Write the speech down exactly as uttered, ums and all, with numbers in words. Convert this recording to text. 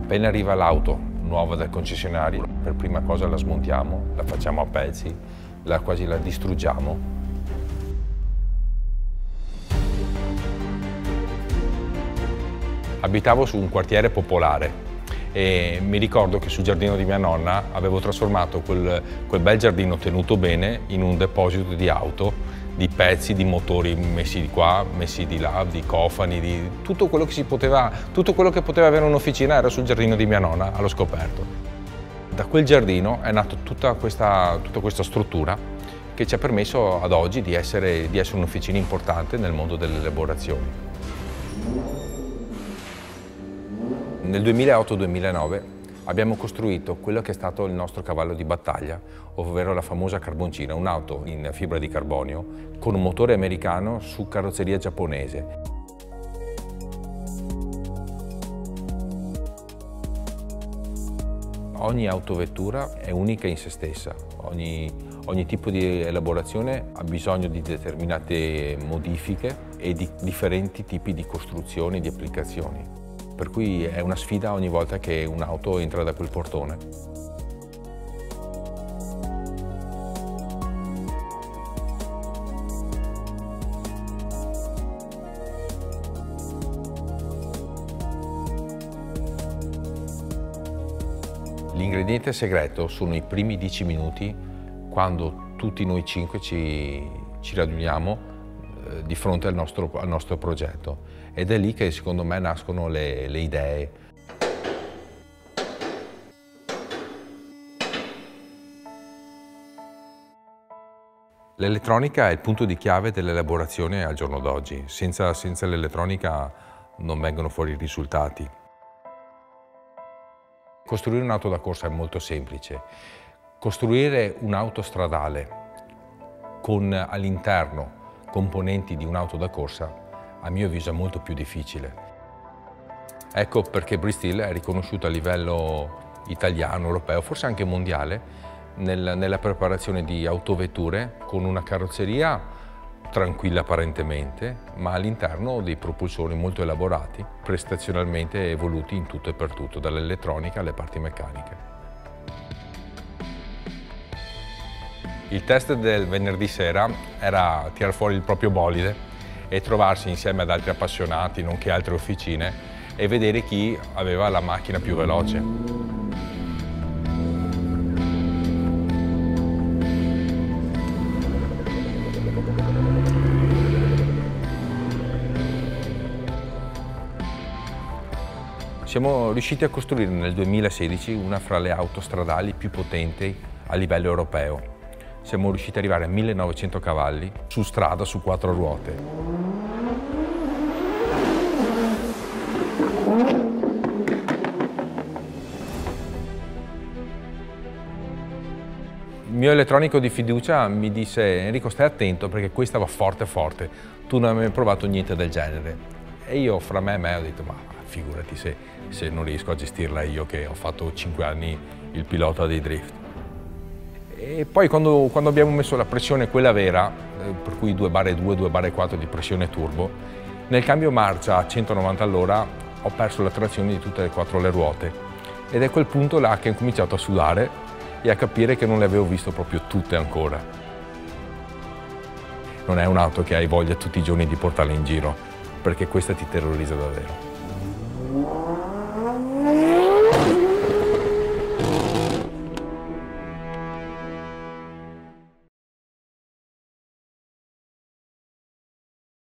Appena arriva l'auto nuova dal concessionario, per prima cosa la smontiamo, la facciamo a pezzi, la, quasi la distruggiamo. Abitavo su un quartiere popolare e mi ricordo che sul giardino di mia nonna avevo trasformato quel, quel bel giardino tenuto bene in un deposito di auto, di pezzi, di motori messi di qua, messi di là, di cofani, di tutto quello che si poteva, tutto quello che poteva avere un'officina era sul giardino di mia nonna, allo scoperto. Da quel giardino è nata tutta questa, tutta questa struttura che ci ha permesso ad oggi di essere, di essere un'officina importante nel mondo delle elaborazioni. Nel duemilaotto duemilanove abbiamo costruito quello che è stato il nostro cavallo di battaglia, ovvero la famosa Carboncina, un'auto in fibra di carbonio con un motore americano su carrozzeria giapponese. Ogni autovettura è unica in se stessa, ogni, ogni tipo di elaborazione ha bisogno di determinate modifiche e di differenti tipi di costruzioni, di applicazioni. Per cui è una sfida ogni volta che un'auto entra da quel portone. L'ingrediente segreto sono i primi dieci minuti quando tutti noi cinque ci, ci raduniamo eh, di fronte al nostro, al nostro progetto. Ed è lì che secondo me nascono le, le idee. L'elettronica è il punto di chiave dell'elaborazione al giorno d'oggi. Senza, senza l'elettronica non vengono fuori i risultati. Costruire un'auto da corsa è molto semplice. Costruire un'auto stradale con all'interno componenti di un'auto da corsa a mio avviso è molto più difficile. Ecco perché Bristol è riconosciuto a livello italiano, europeo, forse anche mondiale, nel, nella preparazione di autovetture con una carrozzeria tranquilla apparentemente, ma all'interno dei propulsori molto elaborati, prestazionalmente evoluti in tutto e per tutto, dall'elettronica alle parti meccaniche. Il test del venerdì sera era tirare fuori il proprio bolide e trovarsi insieme ad altri appassionati, nonché altre officine, e vedere chi aveva la macchina più veloce. Siamo riusciti a costruire nel duemilasedici una fra le auto stradali più potenti a livello europeo. Siamo riusciti ad arrivare a millenovecento cavalli su strada su quattro ruote. Il mio elettronico di fiducia mi disse: Enrico, stai attento perché questa va forte forte, tu non hai mai provato niente del genere. E io fra me e me ho detto: ma figurati se, se non riesco a gestirla io che ho fatto cinque anni il pilota dei drift. E poi quando, quando abbiamo messo la pressione quella vera, eh, per cui due barra due, due barra quattro di pressione turbo, nel cambio marcia a centonovanta all'ora ho perso la trazione di tutte e quattro le ruote. Ed è quel punto là che ho cominciato a sudare e a capire che non le avevo visto proprio tutte ancora. Non è un'auto che hai voglia tutti i giorni di portarla in giro, perché questa ti terrorizza davvero.